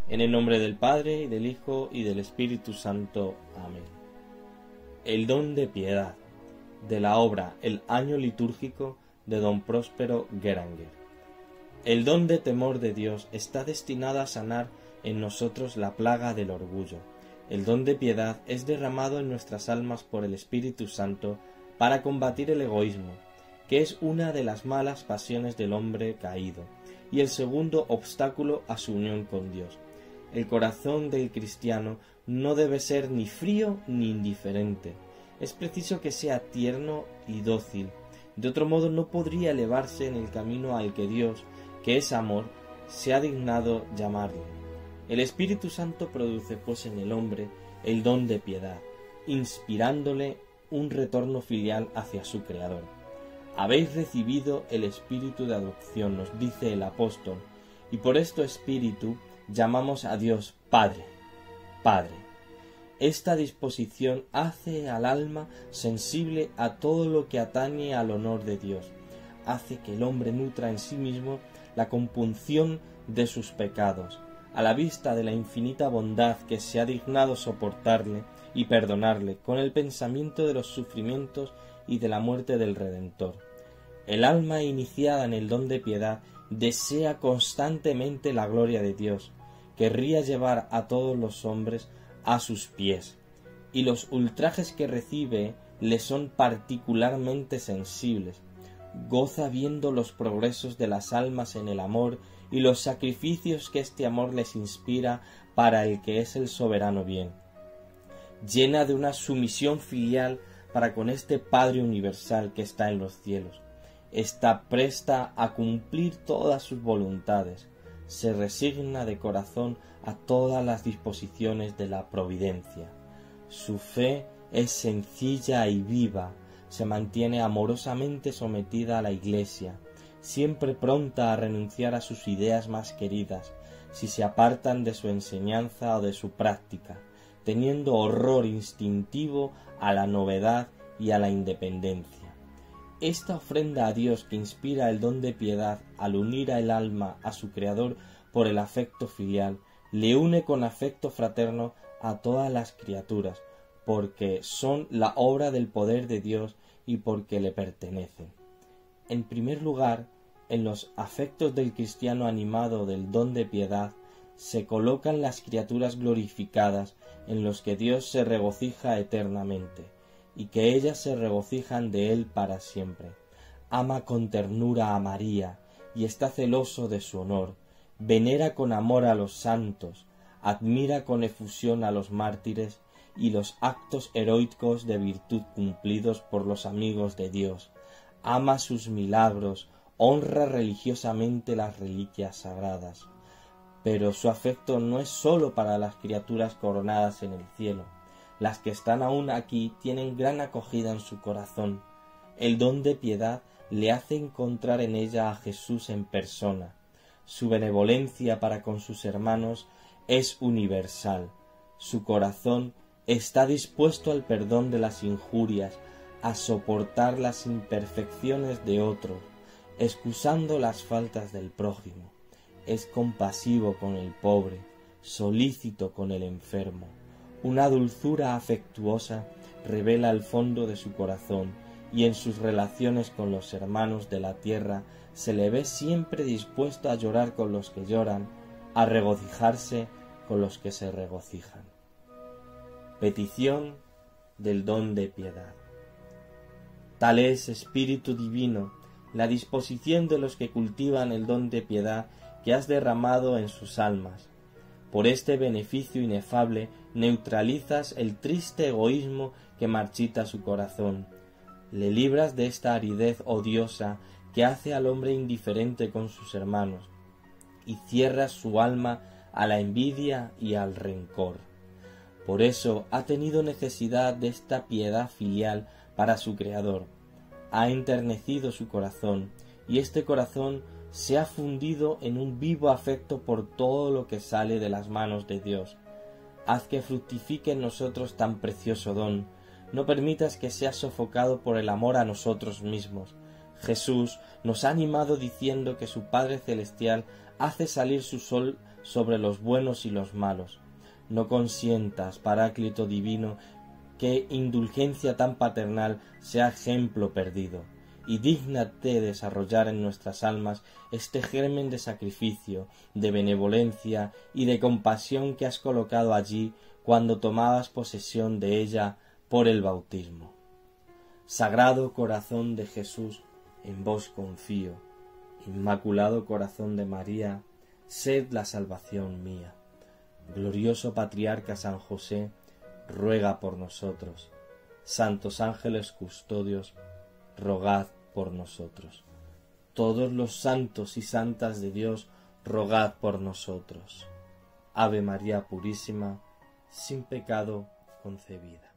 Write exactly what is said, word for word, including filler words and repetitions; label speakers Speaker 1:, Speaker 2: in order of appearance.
Speaker 1: En el nombre del Padre, y del Hijo, y del Espíritu Santo. Amén. El don de piedad, de la obra El año litúrgico de don Próspero Guéranger. El don de temor de Dios está destinado a sanar en nosotros la plaga del orgullo. El don de piedad es derramado en nuestras almas por el Espíritu Santo para combatir el egoísmo, que es una de las malas pasiones del hombre caído, y el segundo obstáculo a su unión con Dios. El corazón del cristiano no debe ser ni frío ni indiferente. Es preciso que sea tierno y dócil. De otro modo no podría elevarse en el camino al que Dios, que es amor, se ha dignado llamarle. El Espíritu Santo produce pues en el hombre el don de piedad, inspirándole un retorno filial hacia su Creador. Habéis recibido el espíritu de adopción, nos dice el apóstol, y por esto espíritu llamamos a Dios Padre, Padre. Esta disposición hace al alma sensible a todo lo que atañe al honor de Dios, hace que el hombre nutra en sí mismo la compunción de sus pecados, a la vista de la infinita bondad que se ha dignado soportarle y perdonarle con el pensamiento de los sufrimientos y de la muerte del Redentor. El alma iniciada en el don de piedad desea constantemente la gloria de Dios, querría llevar a todos los hombres a sus pies, y los ultrajes que recibe le son particularmente sensibles. Goza viendo los progresos de las almas en el amor y los sacrificios que este amor les inspira para el que es el soberano bien. Llena de una sumisión filial para con este Padre universal que está en los cielos. Está presta a cumplir todas sus voluntades. Se resigna de corazón a todas las disposiciones de la providencia. Su fe es sencilla y viva, se mantiene amorosamente sometida a la Iglesia, siempre pronta a renunciar a sus ideas más queridas, si se apartan de su enseñanza o de su práctica, teniendo horror instintivo a la novedad y a la independencia. Esta ofrenda a Dios que inspira el don de piedad al unir al alma a su Creador por el afecto filial, le une con afecto fraterno a todas las criaturas, porque son la obra del poder de Dios y porque le pertenecen. En primer lugar, en los afectos del cristiano animado del don de piedad, se colocan las criaturas glorificadas en los que Dios se regocija eternamente, y que ellas se regocijan de él para siempre. Ama con ternura a María, y está celoso de su honor, venera con amor a los santos, admira con efusión a los mártires y los actos heroicos de virtud cumplidos por los amigos de Dios, ama sus milagros, honra religiosamente las reliquias sagradas. Pero su afecto no es sólo para las criaturas coronadas en el cielo. Las que están aún aquí tienen gran acogida en su corazón. El don de piedad le hace encontrar en ella a Jesús en persona. Su benevolencia para con sus hermanos es universal. Su corazón está dispuesto al perdón de las injurias, a soportar las imperfecciones de otros, excusando las faltas del prójimo. Es compasivo con el pobre, solícito con el enfermo. Una dulzura afectuosa revela el fondo de su corazón, y en sus relaciones con los hermanos de la tierra se le ve siempre dispuesto a llorar con los que lloran, a regocijarse con los que se regocijan. Petición del don de piedad. Tal es, Espíritu Divino, la disposición de los que cultivan el don de piedad que has derramado en sus almas. Por este beneficio inefable neutralizas el triste egoísmo que marchita su corazón. Le libras de esta aridez odiosa que hace al hombre indiferente con sus hermanos, y cierras su alma a la envidia y al rencor. Por eso ha tenido necesidad de esta piedad filial para su Creador. Ha enternecido su corazón, y este corazón se ha fundido en un vivo afecto por todo lo que sale de las manos de Dios. Haz que fructifique en nosotros tan precioso don. No permitas que sea sofocado por el amor a nosotros mismos. Jesús nos ha animado diciendo que su Padre Celestial hace salir su sol sobre los buenos y los malos. No consientas, Paráclito divino, que indulgencia tan paternal sea ejemplo perdido, y dígnate desarrollar en nuestras almas este germen de sacrificio, de benevolencia y de compasión que has colocado allí cuando tomabas posesión de ella por el bautismo. Sagrado corazón de Jesús, en vos confío. Inmaculado corazón de María, sed la salvación mía. Glorioso patriarca San José, ruega por nosotros. Santos ángeles custodios, rogad por nosotros. Todos los santos y santas de Dios, rogad por nosotros. Ave María Purísima, sin pecado concebida.